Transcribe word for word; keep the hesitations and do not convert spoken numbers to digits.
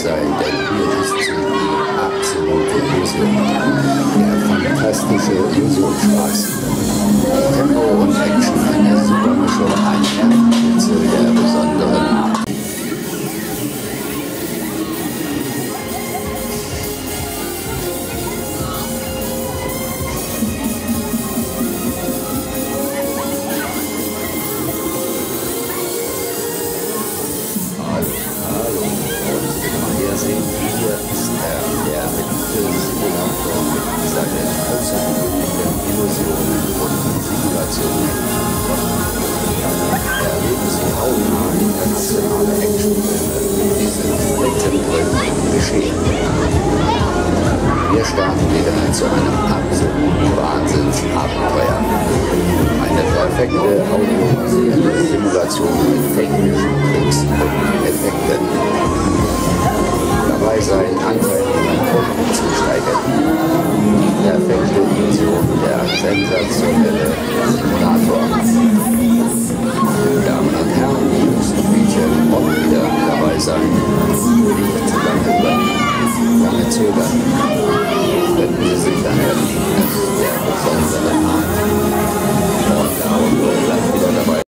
sein, denn hier ist sie die absolute Illusion. Der fantastische Illusionsspaß. Tempo und Action, eine super Mischung, ein Nervenkitzel der besonderen Art. Hier ist er, der beliebte Simulator mit seinen außergewöhnlichen Illusionen und Simulationen. Erleben Sie hautnah internationale Actionfilme mit diesem spektakulären Geschehen. Wir starten wieder zu einem absoluten Wahnsinnsabenteuer. Eine perfekte audiovisuelle Simulation mit technischen Tricks und Effekten. Dabei sein Anteilnehmerquoten zu steigern. Die perfekte Illusion der sensationelle